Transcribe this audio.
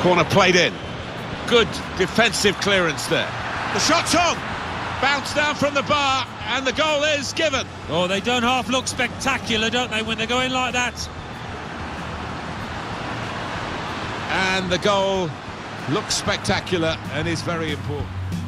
Corner played in. Good defensive clearance there. The shot's on. Bounce down from the bar, and the goal is given. Oh, they don't half look spectacular, don't they, when they're going like that? And the goal looks spectacular and is very important.